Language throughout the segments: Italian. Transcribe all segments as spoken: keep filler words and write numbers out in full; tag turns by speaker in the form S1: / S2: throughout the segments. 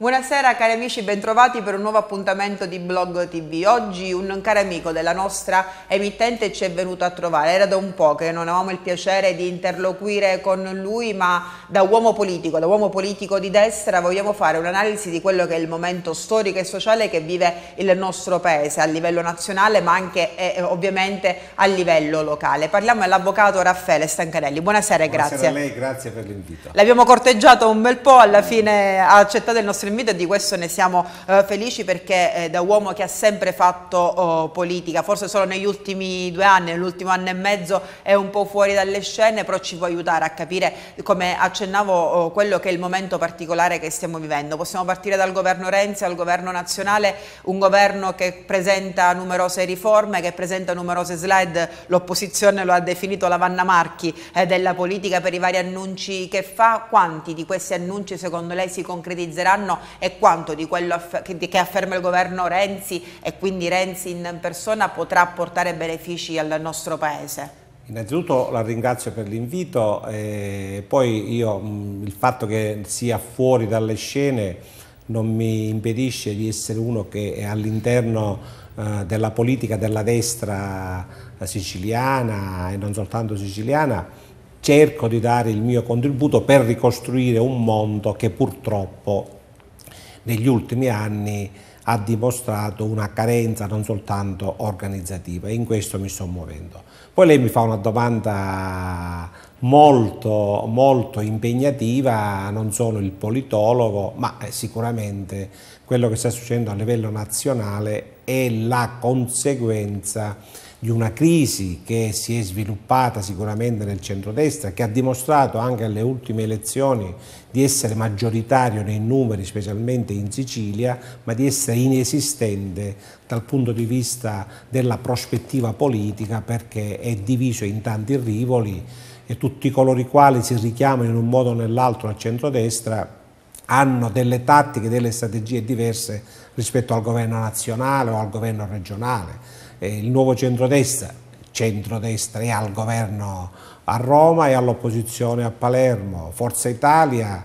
S1: Buonasera cari amici, bentrovati per un nuovo appuntamento di Blog T V. Oggi un caro amico della nostra emittente ci è venuto a trovare. Era da un po' che non avevamo il piacere di interloquire con lui, ma da uomo politico, da uomo politico di destra, vogliamo fare un'analisi di quello che è il momento storico e sociale che vive il nostro paese a livello nazionale, ma anche e, ovviamente a livello locale. Parliamo dell'avvocato Raffaele Stancanelli. Buonasera e grazie.
S2: Buonasera a lei, grazie per l'invito.
S1: L'abbiamo corteggiato un bel po', alla fine ha accettato il nostro invito e di questo ne siamo eh, felici perché eh, da uomo che ha sempre fatto oh, politica, forse solo negli ultimi due anni, nell'ultimo anno e mezzo è un po' fuori dalle scene, però ci può aiutare a capire, come accennavo, oh, quello che è il momento particolare che stiamo vivendo. Possiamo partire dal governo Renzi al governo nazionale, un governo che presenta numerose riforme, che presenta numerose slide, l'opposizione lo ha definito la Vanna Marchi eh, della politica per i vari annunci che fa. Quanti di questi annunci secondo lei si concretizzeranno e quanto di quello che afferma il governo Renzi e quindi Renzi in persona potrà portare benefici al nostro Paese?
S2: Innanzitutto la ringrazio per l'invito e poi io mh, il fatto che sia fuori dalle scene non mi impedisce di essere uno che è all'interno eh, della politica della destra siciliana e non soltanto siciliana. Cerco di dare il mio contributo per ricostruire un mondo che purtroppo negli ultimi anni ha dimostrato una carenza non soltanto organizzativa, e in questo mi sto muovendo. Poi lei mi fa una domanda molto, molto impegnativa, non sono il politologo, ma sicuramente quello che sta succedendo a livello nazionale è la conseguenza di una crisi che si è sviluppata sicuramente nel centrodestra, che ha dimostrato anche alle ultime elezioni di essere maggioritario nei numeri, specialmente in Sicilia, ma di essere inesistente dal punto di vista della prospettiva politica, perché è diviso in tanti rivoli e tutti coloro i quali si richiamano in un modo o nell'altro al centrodestra hanno delle tattiche, delle strategie diverse rispetto al governo nazionale o al governo regionale. Il nuovo centrodestra, centrodestra è al governo a Roma e all'opposizione a Palermo. Forza Italia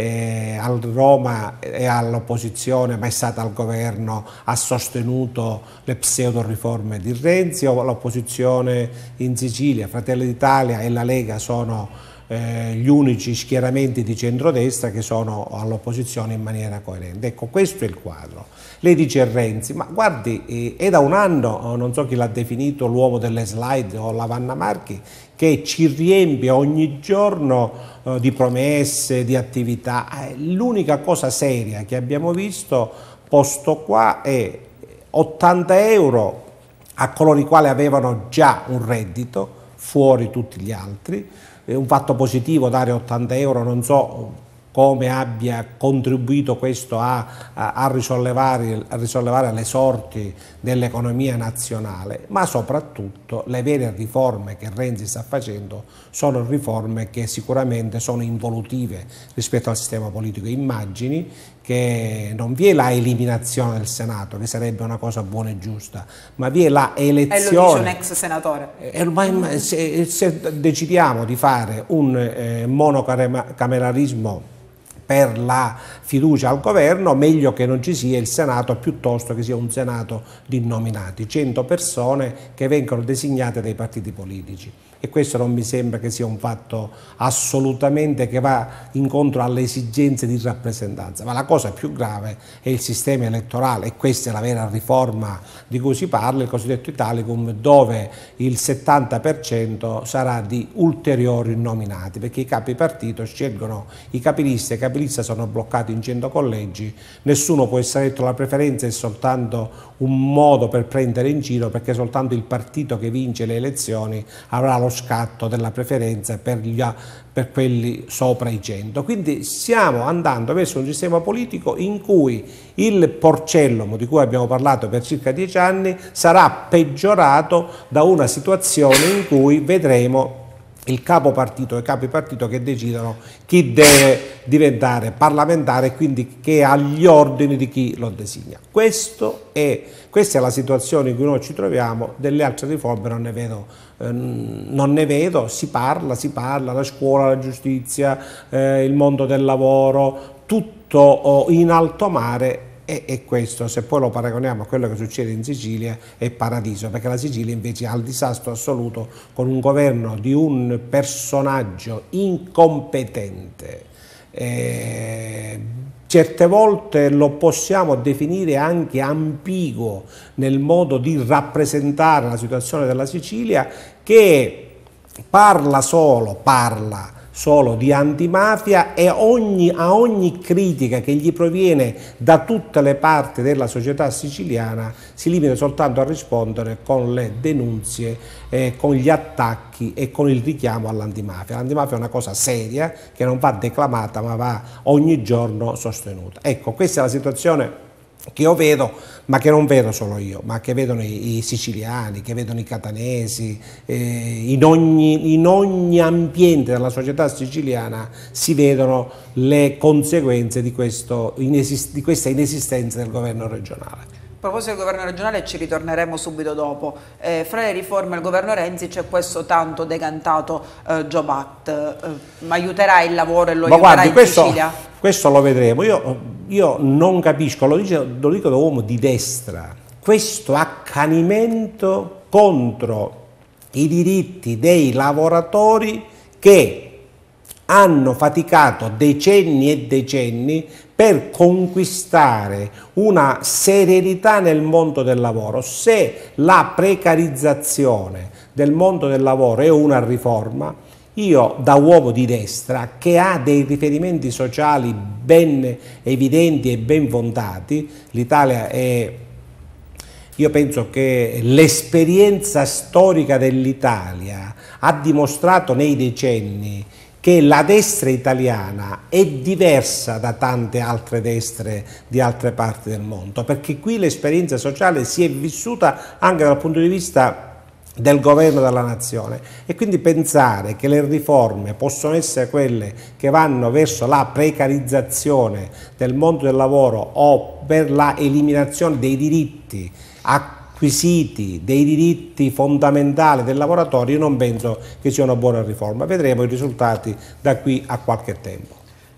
S2: è a Roma e all'opposizione, ma è stata al governo, ha sostenuto le pseudo riforme di Renzi, o l'opposizione in Sicilia. Fratelli d'Italia e la Lega sono Eh, gli unici schieramenti di centrodestra che sono all'opposizione in maniera coerente. Ecco, questo è il quadro. Lei dice Renzi, ma guardi, eh, è da un anno, non so chi l'ha definito, l'uomo delle slide o la Vanna Marchi, che ci riempie ogni giorno eh, di promesse, di attività. Eh, l'unica cosa seria che abbiamo visto posto qua è ottanta euro a coloro i quali avevano già un reddito, fuori tutti gli altri. È un fatto positivo dare ottanta euro, non so come abbia contribuito questo a, a, a, risollevare, a risollevare le sorti dell'economia nazionale, ma soprattutto le vere riforme che Renzi sta facendo sono riforme che sicuramente sono involutive rispetto al sistema politico. Immagini che non vi è la eliminazione del Senato, che sarebbe una cosa buona e giusta, ma vi è la elezione.
S1: E lo dice un ex senatore.
S2: Eh, se, se decidiamo di fare un eh, monocameralismo per la fiducia al governo, meglio che non ci sia il Senato piuttosto che sia un Senato di nominati, cento persone che vengono designate dai partiti politici. E questo non mi sembra che sia un fatto assolutamente che va incontro alle esigenze di rappresentanza, ma la cosa più grave è il sistema elettorale, e questa è la vera riforma di cui si parla, il cosiddetto Italicum, dove il settanta per cento sarà di ulteriori nominati, perché i capi partito scelgono i capilisti, i capilisti sono bloccati in cento collegi, nessuno può essere eletto, la preferenza è soltanto un modo per prendere in giro, perché soltanto il partito che vince le elezioni avrà lo scatto della preferenza per, gli, per quelli sopra i cento. Quindi stiamo andando verso un sistema politico in cui il porcellum di cui abbiamo parlato per circa dieci anni sarà peggiorato da una situazione in cui vedremo il capo partito e i capi partito che decidono chi deve diventare parlamentare e quindi che ha gli ordini di chi lo designa. Questo è, questa è la situazione in cui noi ci troviamo. Delle altre riforme non ne vedo, eh, non ne vedo, si parla, si parla, la scuola, la giustizia, eh, il mondo del lavoro, tutto in alto mare. E, e questo, se poi lo paragoniamo a quello che succede in Sicilia, è paradiso, perché la Sicilia invece ha il disastro assoluto con un governo di un personaggio incompetente. Eh, certe volte lo possiamo definire anche ambiguo nel modo di rappresentare la situazione della Sicilia, che parla solo, parla solo di antimafia e ogni, a ogni critica che gli proviene da tutte le parti della società siciliana si limita soltanto a rispondere con le denunzie, eh, con gli attacchi e con il richiamo all'antimafia. L'antimafia è una cosa seria che non va declamata ma va ogni giorno sostenuta. Ecco, questa è la situazione che io vedo, ma che non vedo solo io, ma che vedono i, i siciliani, che vedono i catanesi, eh, in, ogni, in ogni ambiente della società siciliana si vedono le conseguenze di, questo, di questa inesistenza del governo regionale.
S1: A proposito del governo regionale ci ritorneremo subito dopo. Eh, fra le riforme del governo Renzi c'è questo tanto decantato eh, Jobs Act. Eh, ma aiuterà il lavoro e lo
S2: ma
S1: aiuterà
S2: guardi,
S1: in
S2: questo,
S1: Sicilia?
S2: Questo lo vedremo. Io, io non capisco, lo, dice, lo dico da uomo di destra, questo accanimento contro i diritti dei lavoratori che hanno faticato decenni e decenni per conquistare una serenità nel mondo del lavoro. Se la precarizzazione del mondo del lavoro è una riforma, io da uomo di destra che ha dei riferimenti sociali ben evidenti e ben fondati, l'Italia è, io penso che l'esperienza storica dell'Italia ha dimostrato nei decenni che la destra italiana è diversa da tante altre destre di altre parti del mondo, perché qui l'esperienza sociale si è vissuta anche dal punto di vista del governo della nazione, e quindi pensare che le riforme possono essere quelle che vanno verso la precarizzazione del mondo del lavoro o per la eliminazione dei diritti acquisiti, dei diritti fondamentali del lavoratore, io non penso che sia una buona riforma. Vedremo i risultati da qui a qualche tempo.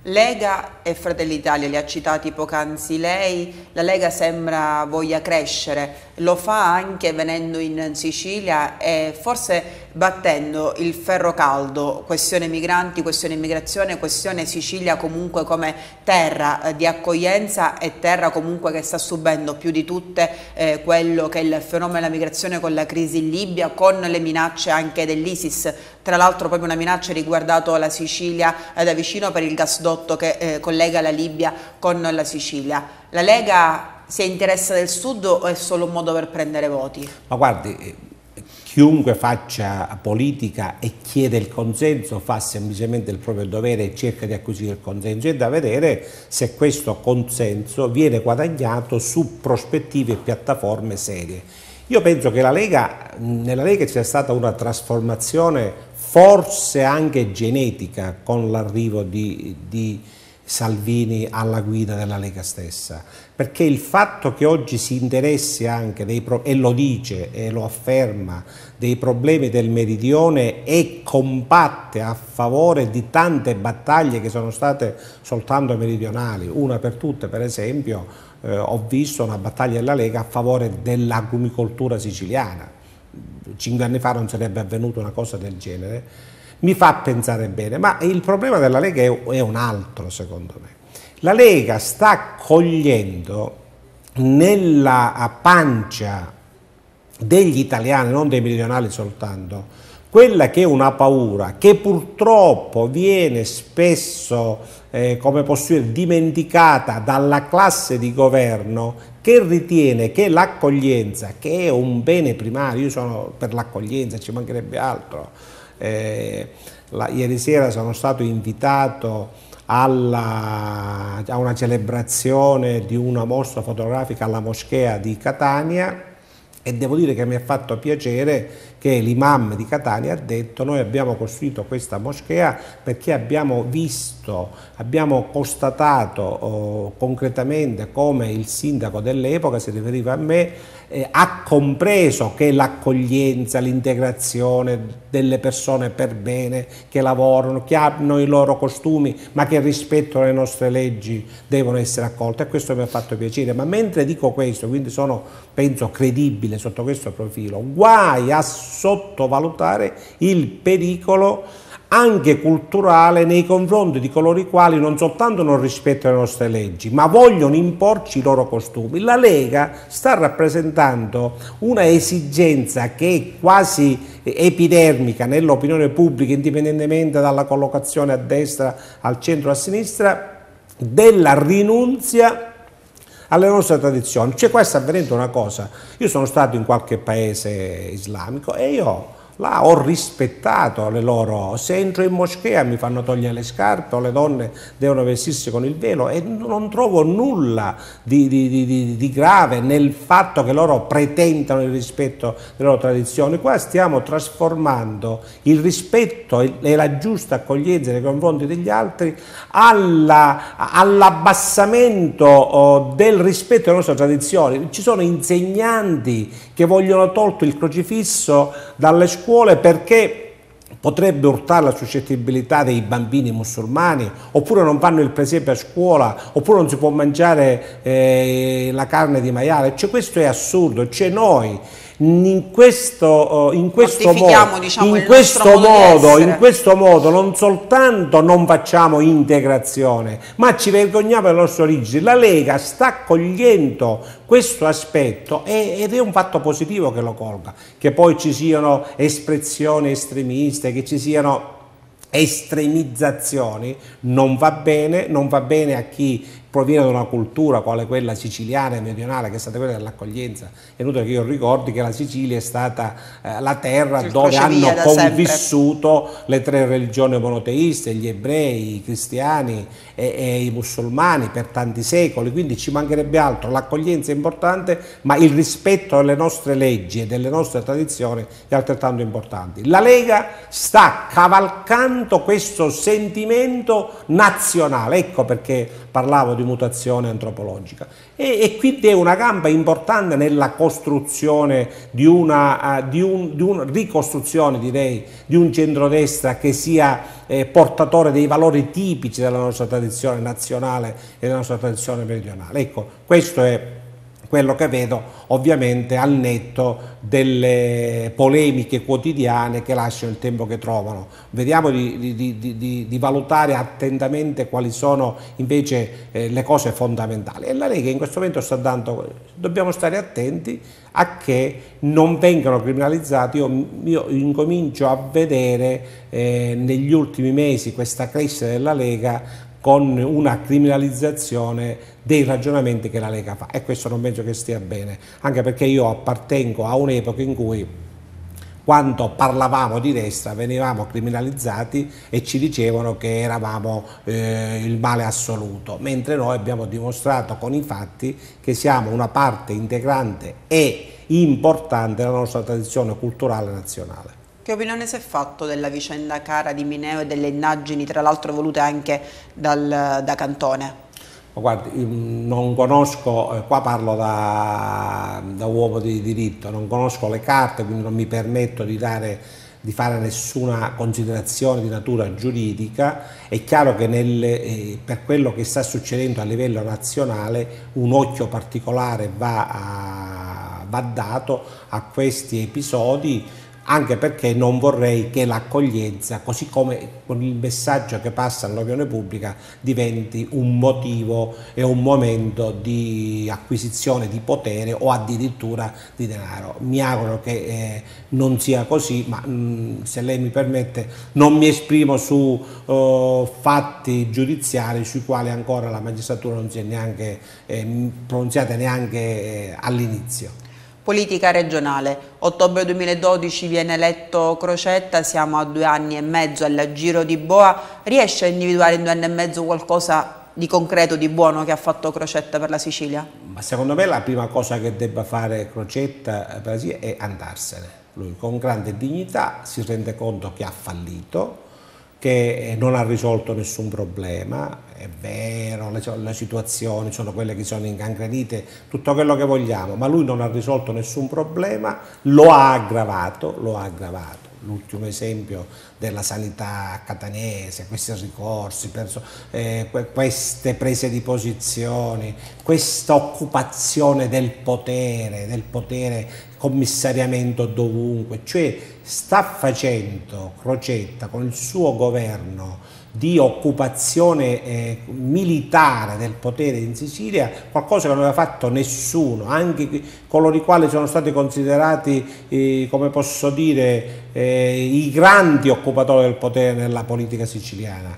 S1: Lega e Fratelli d'Italia li ha citati poc'anzi lei, la Lega sembra voglia crescere, lo fa anche venendo in Sicilia e forse battendo il ferro caldo, questione migranti, questione immigrazione, questione Sicilia comunque come terra di accoglienza e terra comunque che sta subendo più di tutte eh, quello che è il fenomeno della migrazione con la crisi in Libia, con le minacce anche dell'ISIS, tra l'altro proprio una minaccia riguardato la Sicilia eh, da vicino per il gasdotto che eh, collega la Libia con la Sicilia. La Lega si interessa del Sud o è solo un modo per prendere voti?
S2: Ma guardi, chiunque faccia politica e chiede il consenso fa semplicemente il proprio dovere e cerca di acquisire il consenso. È da vedere se questo consenso viene guadagnato su prospettive e piattaforme serie. Io penso che la Lega, nella Lega c'è stata una trasformazione forse anche genetica con l'arrivo di, di Salvini alla guida della Lega stessa, perché il fatto che oggi si interessi anche dei e lo dice e lo afferma dei problemi del meridione e combatte a favore di tante battaglie che sono state soltanto meridionali, una per tutte per esempio eh, ho visto una battaglia della Lega a favore dell'agrumicoltura siciliana. Cinque anni fa non sarebbe avvenuta una cosa del genere. Mi fa pensare bene, ma il problema della Lega è, è un altro secondo me. La Lega sta cogliendo nella pancia degli italiani, non dei meridionali soltanto, quella che è una paura che purtroppo viene spesso, eh, come posso dire, dimenticata dalla classe di governo, che ritiene che l'accoglienza, che è un bene primario, io sono per l'accoglienza, ci mancherebbe altro. Eh, la, ieri sera sono stato invitato alla, a una celebrazione di una mostra fotografica alla moschea di Catania e devo dire che mi ha fatto piacere che l'imam di Catania ha detto: noi abbiamo costruito questa moschea perché abbiamo visto, abbiamo constatato oh, concretamente come il sindaco dell'epoca, si riferiva a me, eh, ha compreso che l'accoglienza, l'integrazione delle persone per bene, che lavorano, che hanno i loro costumi ma che rispettano le nostre leggi, devono essere accolte, e questo mi ha fatto piacere. Ma mentre dico questo, quindi sono, penso, credibile sotto questo profilo, guai a sottovalutare il pericolo anche culturale nei confronti di coloro i quali non soltanto non rispettano le nostre leggi, ma vogliono imporci i loro costumi. La Lega sta rappresentando una esigenza che è quasi epidermica nell'opinione pubblica, indipendentemente dalla collocazione a destra, al centro, a sinistra, della rinunzia alle nostre tradizioni. Cioè, qua sta avvenendo una cosa: io sono stato in qualche paese islamico e io là ho rispettato le loro, se entro in moschea mi fanno togliere le scarpe o le donne devono vestirsi con il velo, e non trovo nulla di, di, di, di grave nel fatto che loro pretendano il rispetto delle loro tradizioni. Qua stiamo trasformando il rispetto e la giusta accoglienza nei confronti degli altri all'abbassamento all del rispetto delle nostre tradizioni. Ci sono insegnanti che vogliono tolto il crocifisso dalle scuole perché potrebbe urtare la suscettibilità dei bambini musulmani, oppure non fanno il presepe a scuola, oppure non si può mangiare eh, la carne di maiale. Cioè, questo è assurdo. Cioè, noi in questo, in questo modo,
S1: diciamo,
S2: in questo modo, in questo modo non soltanto non facciamo integrazione, ma ci vergogniamo delle nostre origini. La Lega sta cogliendo questo aspetto ed è un fatto positivo che lo colga. Che poi ci siano espressioni estremiste, che ci siano estremizzazioni, non va bene, non va bene a chi proviene da una cultura quale quella siciliana e meridionale, che è stata quella dell'accoglienza. È inutile che io ricordi che la Sicilia è stata eh, la terra il dove hanno convissuto sempre le tre religioni monoteiste, gli ebrei, i cristiani e, e i musulmani per tanti secoli, quindi ci mancherebbe altro. L'accoglienza è importante, ma il rispetto delle nostre leggi e delle nostre tradizioni è altrettanto importante. La Lega sta cavalcando questo sentimento nazionale, ecco perché parlavo di mutazione antropologica, e, e quindi è una gamba importante nella costruzione di una, uh, di un, di una ricostruzione, direi, di un centrodestra che sia eh, portatore dei valori tipici della nostra tradizione nazionale e della nostra tradizione meridionale. Ecco, questo è quello che vedo, ovviamente al netto delle polemiche quotidiane che lasciano il tempo che trovano. Vediamo di, di, di, di, di valutare attentamente quali sono invece eh, le cose fondamentali. E la Lega in questo momento sta dando, dobbiamo stare attenti a che non vengano criminalizzati. Io, io incomincio a vedere eh, negli ultimi mesi questa crescita della Lega con una criminalizzazione dei ragionamenti che la Lega fa, e questo non penso che stia bene, anche perché io appartengo a un'epoca in cui, quando parlavamo di destra, venivamo criminalizzati e ci dicevano che eravamo eh, il male assoluto, mentre noi abbiamo dimostrato con i fatti che siamo una parte integrante e importante della nostra tradizione culturale nazionale.
S1: Che opinione si è fatto della vicenda Cara di Mineo e delle indagini, tra l'altro volute anche dal, da Cantone?
S2: Guardi, non conosco, qua parlo da, da uomo di diritto, non conosco le carte, quindi non mi permetto di, dare, di fare nessuna considerazione di natura giuridica. È chiaro che nel, eh, per quello che sta succedendo a livello nazionale un occhio particolare va, a, va dato a questi episodi, anche perché non vorrei che l'accoglienza, così come con il messaggio che passa all'opinione pubblica, diventi un motivo e un momento di acquisizione di potere o addirittura di denaro. Mi auguro che eh, non sia così, ma mh, se lei mi permette non mi esprimo su uh, fatti giudiziari sui quali ancora la magistratura non si è neanche eh, pronunziata neanche eh, all'inizio.
S1: Politica regionale. Ottobre duemiladodici viene eletto Crocetta, siamo a due anni e mezzo al Giro di Boa. Riesce a individuare in due anni e mezzo qualcosa di concreto, di buono che ha fatto Crocetta per la Sicilia?
S2: Ma secondo me la prima cosa che debba fare Crocetta per la Sicilia è andarsene. Lui con grande dignità si rende conto che ha fallito, che non ha risolto nessun problema, è vero, le, le situazioni sono quelle che sono incancrenite, tutto quello che vogliamo, ma lui non ha risolto nessun problema, lo ha aggravato, lo ha aggravato. L'ultimo esempio della sanità catanese, questi ricorsi, penso, eh, queste prese di posizioni, questa occupazione del potere, del potere, commissariamento dovunque, cioè sta facendo Crocetta con il suo governo di occupazione eh, militare del potere in Sicilia qualcosa che non aveva fatto nessuno, anche coloro i quali sono stati considerati, eh, come posso dire, eh, i grandi occupatori del potere nella politica siciliana.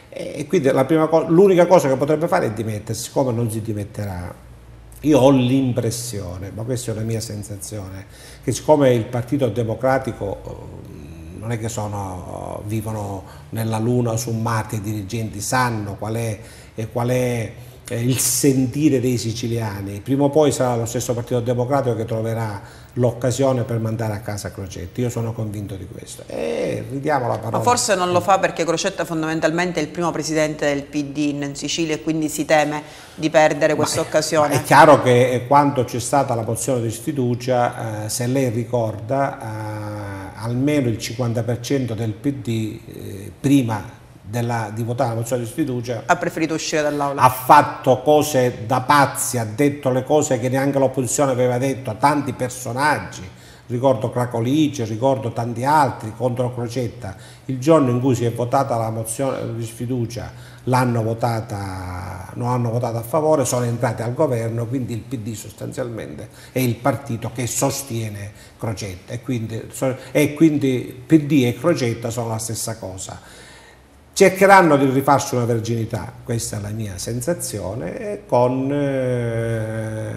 S2: E quindi l'unica cosa che potrebbe fare è dimettersi. Siccome non si dimetterà, io ho l'impressione, ma questa è una mia sensazione, che siccome il Partito Democratico non è che sono, vivono nella luna o su Marte, i dirigenti sanno qual è, qual è il sentire dei siciliani, prima o poi sarà lo stesso Partito Democratico che troverà l'occasione per mandare a casa Crocetta, io sono convinto di questo. E ridiamo la parola.
S1: Ma forse non lo fa perché Crocetta fondamentalmente è il primo presidente del P D in Sicilia e quindi si teme di perdere questa occasione.
S2: È chiaro che quando c'è stata la mozione di sfiducia, eh, se lei ricorda, eh, almeno il cinquanta per cento del P D eh, prima Della, di votare la mozione di sfiducia
S1: ha preferito uscire dall'aula,
S2: ha fatto cose da pazzi, ha detto le cose che neanche l'opposizione aveva detto a tanti personaggi, ricordo Cracolice, ricordo tanti altri contro Crocetta. Il giorno in cui si è votata la mozione di sfiducia l'hanno votata, non hanno votato a favore, sono entrati al governo, quindi il P D sostanzialmente è il partito che sostiene Crocetta e quindi, e quindi P D e Crocetta sono la stessa cosa. Cercheranno di rifarsi una verginità, questa è la mia sensazione, con eh,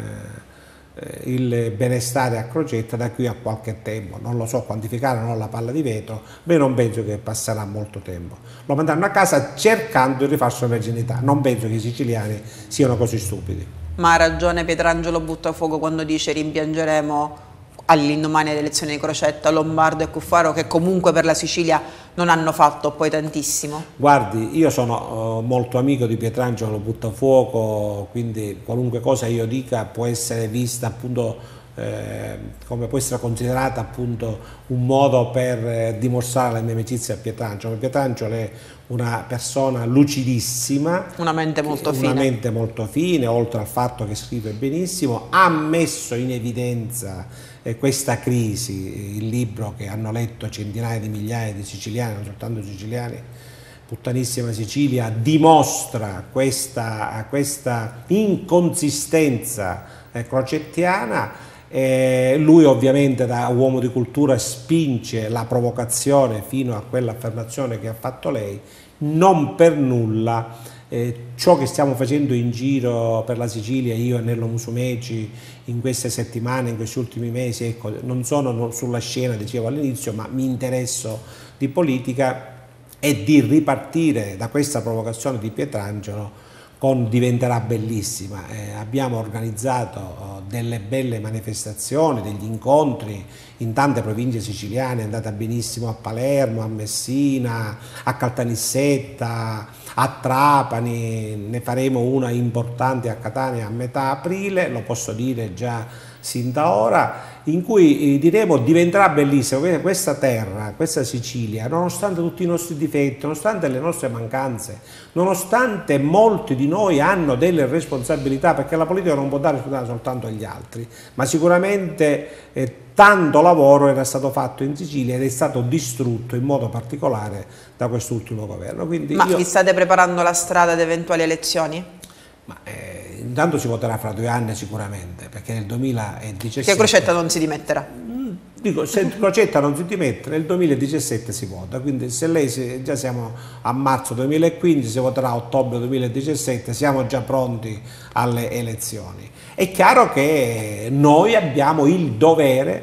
S2: il benestare a Crocetta da qui a qualche tempo. Non lo so quantificare, non ho la palla di vetro, ma io non penso che passerà molto tempo. Lo manderanno a casa cercando di rifarsi una verginità. Non penso che i siciliani siano così stupidi.
S1: Ma ha ragione Pietrangelo Buttafuoco quando dice rimpiangeremo all'indomani delle elezioni di Crocetta, Lombardo e Cuffaro, che comunque per la Sicilia non hanno fatto poi tantissimo?
S2: Guardi, io sono uh, molto amico di Pietrangelo Buttafuoco, quindi qualunque cosa io dica può essere vista appunto eh, come può essere considerata appunto un modo per eh, dimostrare la mia amicizia a Pietrangelo. Pietrangelo è una persona lucidissima,
S1: una mente molto
S2: una
S1: fine,
S2: mente molto fine, oltre al fatto che scrive benissimo, ha messo in evidenza questa crisi, il libro che hanno letto centinaia di migliaia di siciliani, non soltanto siciliani, Puttanissima Sicilia, dimostra questa, questa inconsistenza eh, crocettiana. Eh, lui ovviamente da uomo di cultura spinge la provocazione fino a quell'affermazione che ha fatto lei, non per nulla. Eh, ciò che stiamo facendo in giro per la Sicilia, io e Nello Musumeci, in queste settimane, in questi ultimi mesi, ecco, non sono sulla scena, dicevo all'inizio, ma mi interesso di politica, e di ripartire da questa provocazione di Pietrangelo con diventerà bellissima. Eh, abbiamo organizzato oh, delle belle manifestazioni, degli incontri in tante province siciliane, è andata benissimo a Palermo, a Messina, a Caltanissetta, a Trapani, ne faremo una importante a Catania a metà aprile, lo posso dire già sin da ora, in cui eh, diremo diventerà bellissima questa terra, questa Sicilia, nonostante tutti i nostri difetti, nonostante le nostre mancanze, nonostante molti di noi hanno delle responsabilità, perché la politica non può dare responsabilità soltanto agli altri, ma sicuramente eh, tanto lavoro era stato fatto in Sicilia ed è stato distrutto in modo particolare da quest'ultimo governo. Quindi
S1: ma
S2: io...
S1: vi state preparando la strada ad eventuali elezioni?
S2: Ma, eh, intanto si voterà fra due anni sicuramente, perché nel duemiladiciassette...
S1: Che Crocetta non si dimetterà?
S2: Mm, dico, se Crocetta non si dimette, nel duemiladiciassette si vota, quindi se lei, si, già siamo a marzo duemilaquindici, si voterà a ottobre duemiladiciassette, siamo già pronti alle elezioni. È chiaro che noi abbiamo il dovere,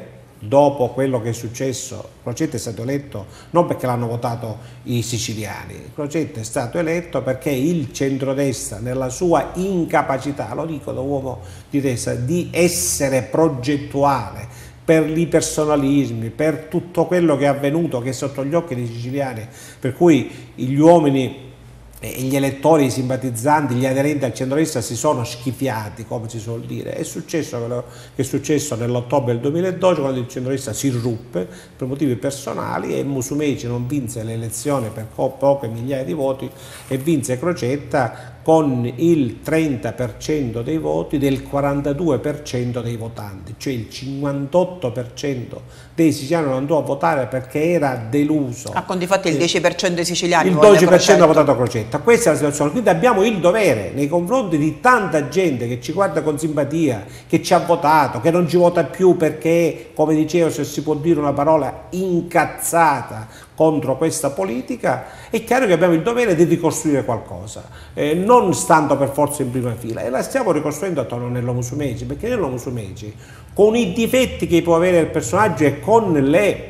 S2: dopo quello che è successo. Crocetta è stato eletto non perché l'hanno votato i siciliani, Crocetta è stato eletto perché il centrodestra, nella sua incapacità, lo dico da uomo di destra, di essere progettuale per i personalismi, per tutto quello che è avvenuto, che è sotto gli occhi dei siciliani, per cui gli uomini e gli elettori, i simpatizzanti, gli aderenti al centrodestra si sono schifiati, come si suol dire. È successo quello che è successo nell'ottobre del duemiladodici, quando il centrodestra si ruppe per motivi personali e Musumeci non vinse le elezioni per poche migliaia di voti e vinse Crocetta con il trenta per cento dei voti del quarantadue per cento dei votanti, cioè il cinquantotto per cento dei siciliani non andò a votare perché era deluso.
S1: A conti fatti il dieci per cento dei siciliani
S2: il dodici per cento ha votato Crocetta. Questa è la situazione, quindi abbiamo il dovere nei confronti di tanta gente che ci guarda con simpatia, che ci ha votato, che non ci vota più perché, come dicevo, se si può dire una parola, incazzata contro questa politica. È chiaro che abbiamo il dovere di ricostruire qualcosa, eh, non stando per forza in prima fila, e la stiamo ricostruendo attorno a Nello Musumeci, perché Nello Musumeci, con i difetti che può avere il personaggio e con le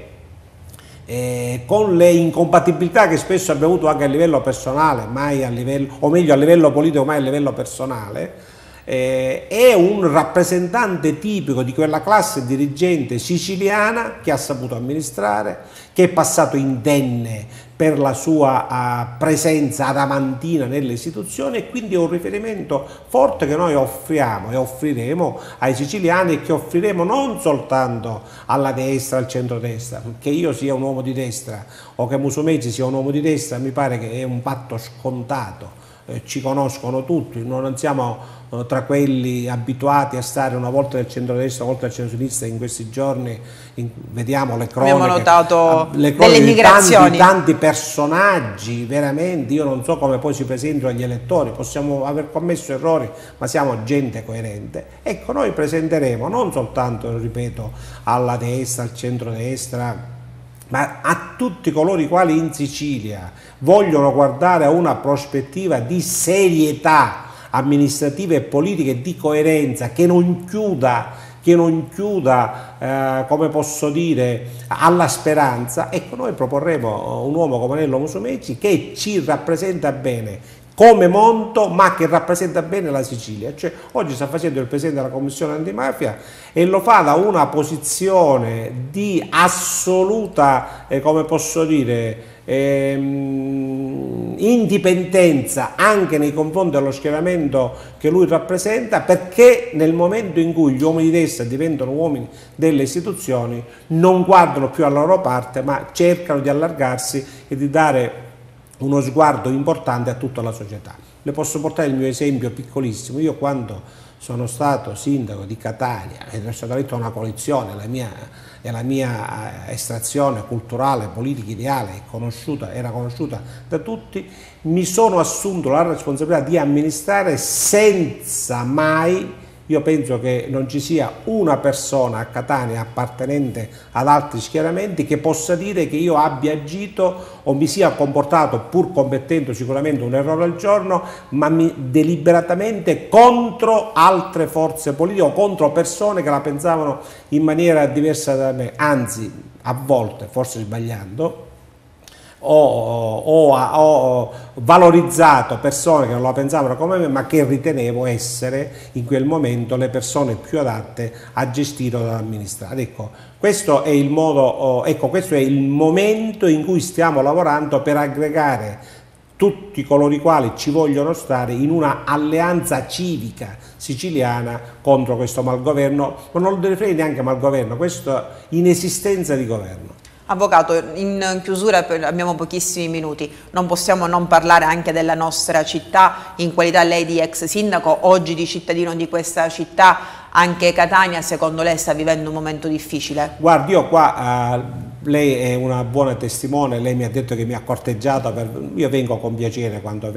S2: Eh, con le incompatibilità che spesso abbiamo avuto anche a livello personale, mai a livello, o meglio a livello politico, mai a livello personale, eh, è un rappresentante tipico di quella classe dirigente siciliana che ha saputo amministrare, che è passato indenne per la sua uh, presenza adamantina nelle istituzioni, e quindi è un riferimento forte che noi offriamo e offriremo ai siciliani, e che offriremo non soltanto alla destra, al centrodestra. Che io sia un uomo di destra o che Musumeci sia un uomo di destra mi pare che è un patto scontato. Eh, ci conoscono tutti, non siamo eh, tra quelli abituati a stare una volta nel centrodestra, una volta nel centrosinistra. In questi giorni in, vediamo le cronache,
S1: abbiamo notato
S2: le cronache
S1: delle
S2: di tanti,
S1: migrazioni,
S2: tanti personaggi, veramente io non so come poi si presentano agli elettori. Possiamo aver commesso errori, ma siamo gente coerente. Ecco, noi presenteremo non soltanto, ripeto, alla destra, al centrodestra, ma a tutti coloro i quali in Sicilia vogliono guardare a una prospettiva di serietà amministrativa e politica e di coerenza, che non chiuda, che non chiuda eh, come posso dire, alla speranza. Ecco, noi proporremo un uomo come Nello Musumeci, che ci rappresenta bene come monto, ma che rappresenta bene la Sicilia. Cioè, oggi sta facendo il Presidente della Commissione Antimafia e lo fa da una posizione di assoluta, eh, come posso dire, ehm, indipendenza anche nei confronti dello schieramento che lui rappresenta, perché nel momento in cui gli uomini di destra diventano uomini delle istituzioni non guardano più alla loro parte, ma cercano di allargarsi e di dare uno sguardo importante a tutta la società. Le posso portare il mio esempio piccolissimo. Io quando sono stato sindaco di Catania ed è stata eletta una coalizione, la mia, e la mia estrazione culturale, politica, ideale è conosciuta, era conosciuta da tutti, mi sono assunto la responsabilità di amministrare senza mai, io penso che non ci sia una persona a Catania appartenente ad altri schieramenti che possa dire che io abbia agito o mi sia comportato, pur commettendo sicuramente un errore al giorno, ma mi, deliberatamente contro altre forze politiche o contro persone che la pensavano in maniera diversa da me, anzi a volte, forse sbagliando, Ho, ho, ho valorizzato persone che non la pensavano come me, ma che ritenevo essere in quel momento le persone più adatte a gestire o ad amministrare. Ecco, questo è il modo, ecco, questo è il momento in cui stiamo lavorando per aggregare tutti coloro i quali ci vogliono stare in una alleanza civica siciliana contro questo malgoverno, ma non lo definirei neanche malgoverno, questa inesistenza di governo.
S1: Avvocato, in chiusura abbiamo pochissimi minuti, non possiamo non parlare anche della nostra città, in qualità lei di ex sindaco, oggi di cittadino di questa città. Anche Catania secondo lei sta vivendo un momento difficile? Guardi,
S2: io qua, uh, lei è una buona testimone, lei mi ha detto che mi ha corteggiato, per, io vengo con piacere quando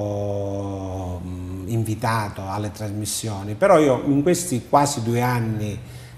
S2: vengo um, invitato alle trasmissioni, però io in questi quasi due anni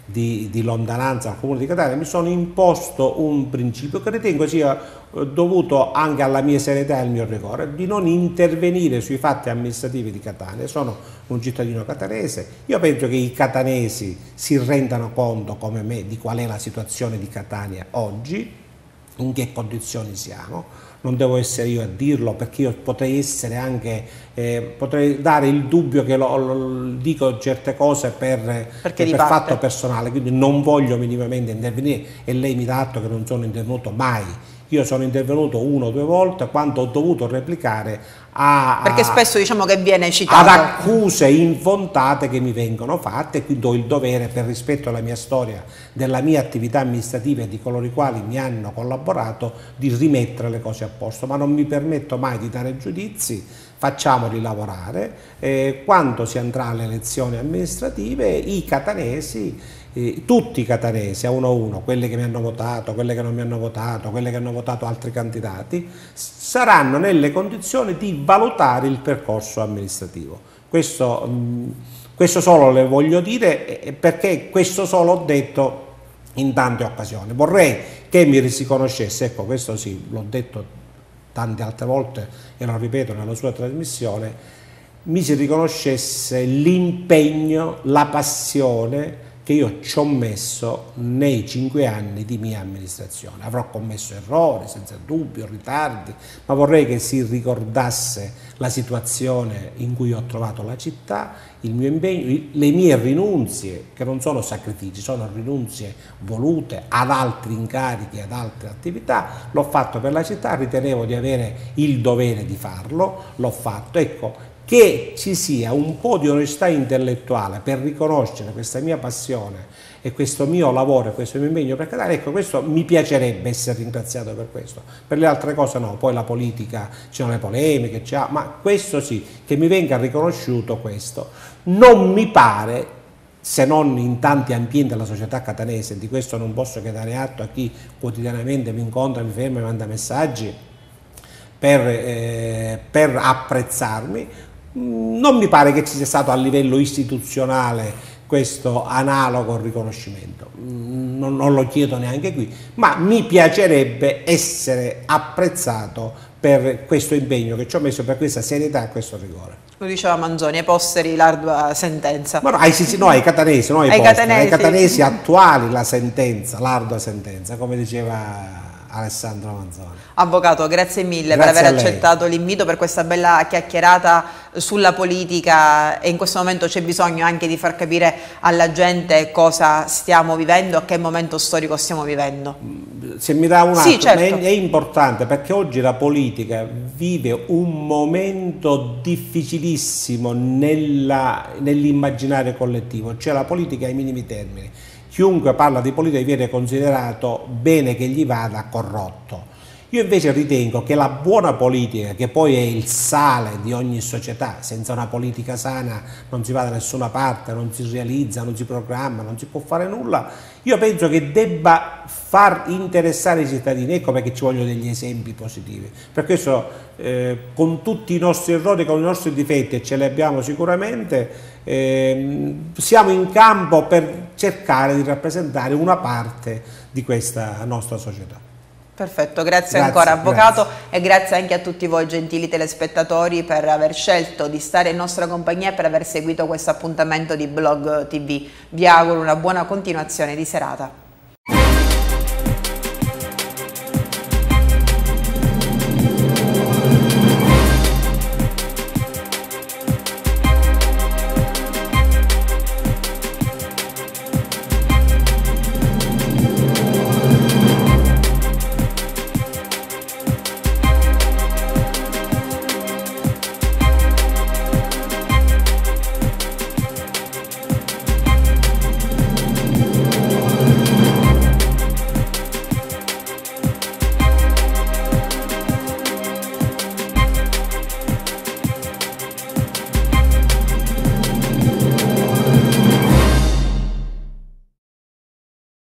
S2: di, di lontananza al Comune di Catania, mi sono imposto un principio che ritengo sia dovuto anche alla mia serietà e al mio rigore, di non intervenire sui fatti amministrativi di Catania. Sono un cittadino catanese, io penso che i catanesi si rendano conto come me di qual è la situazione di Catania oggi, in che condizioni siamo. Non devo essere io a dirlo, perché io potrei essere anche, eh, potrei dare il dubbio che lo, lo, dico certe cose per, per fatto personale, quindi non voglio minimamente intervenire, e lei mi dà atto che non sono intervenuto mai. Io sono intervenuto uno o due volte quando ho dovuto replicare a,
S1: perché spesso diciamo che viene citato,
S2: ad accuse infondate che mi vengono fatte, e quindi ho il dovere, per rispetto alla mia storia, della mia attività amministrativa e di coloro i quali mi hanno collaborato, di rimettere le cose a posto, ma non mi permetto mai di dare giudizi. Facciamoli lavorare, eh, quando si andrà alle elezioni amministrative i catanesi, eh, tutti i catanesi a uno a uno, quelli che mi hanno votato, quelli che non mi hanno votato, quelli che hanno votato altri candidati, saranno nelle condizioni di valutare il percorso amministrativo. Questo, mh, questo solo le voglio dire, eh, perché questo solo ho detto in tante occasioni. Vorrei che mi riconoscesse, ecco, questo sì, l'ho detto tante altre volte e lo ripeto nella sua trasmissione, mi si riconoscesse l'impegno, la passione che io ci ho messo nei cinque anni di mia amministrazione. Avrò commesso errori, senza dubbio, ritardi, ma vorrei che si ricordasse la situazione in cui ho trovato la città, il mio impegno, le mie rinunzie, che non sono sacrifici, sono rinunzie volute ad altri incarichi, ad altre attività. L'ho fatto per la città, ritenevo di avere il dovere di farlo, l'ho fatto. Ecco, che ci sia un po' di onestà intellettuale per riconoscere questa mia passione e questo mio lavoro e questo mio impegno per Catania, ecco, questo mi piacerebbe essere ringraziato per questo. Per le altre cose no, poi la politica, ci sono le polemiche, ma questo sì, che mi venga riconosciuto questo. Non mi pare, se non in tanti ambienti della società catanese, di questo non posso che dare atto a chi quotidianamente mi incontra, mi ferma e mi manda messaggi per, eh, per apprezzarmi, non mi pare che ci sia stato a livello istituzionale questo analogo riconoscimento, non, non lo chiedo neanche qui, ma mi piacerebbe essere apprezzato per questo impegno che ci ho messo, per questa serietà e questo rigore.
S1: Lo diceva Manzoni, ai posteri l'ardua sentenza.
S2: Ma no, ai, sì, no, ai catanesi, no ai, ai, posteri, catanesi. ai catanesi attuali la sentenza, l'ardua sentenza, come diceva Alessandro Manzoni.
S1: Avvocato, grazie mille
S2: grazie
S1: per aver accettato l'invito, per questa bella chiacchierata sulla politica, e in questo momento c'è bisogno anche di far capire alla gente cosa stiamo vivendo, a che momento storico stiamo vivendo.
S2: Se mi dà un attimo,
S1: sì, certo.
S2: È importante perché oggi la politica vive un momento difficilissimo nell'immaginario collettivo, cioè la politica ai minimi termini. Chiunque parla di politica viene considerato, bene che gli vada, corrotto. Io invece ritengo che la buona politica, che poi è il sale di ogni società, senza una politica sana non si va da nessuna parte, non si realizza, non si programma, non si può fare nulla, io penso che debba far interessare i cittadini. Ecco perché ci vogliono degli esempi positivi. Per questo, eh, con tutti i nostri errori, con i nostri difetti, e ce li abbiamo sicuramente, eh, siamo in campo per cercare di rappresentare una parte di questa nostra società.
S1: Perfetto, grazie, grazie ancora Avvocato, grazie. E grazie anche a tutti voi gentili telespettatori per aver scelto di stare in nostra compagnia e per aver seguito questo appuntamento di Blog T V. Vi auguro una buona continuazione di serata.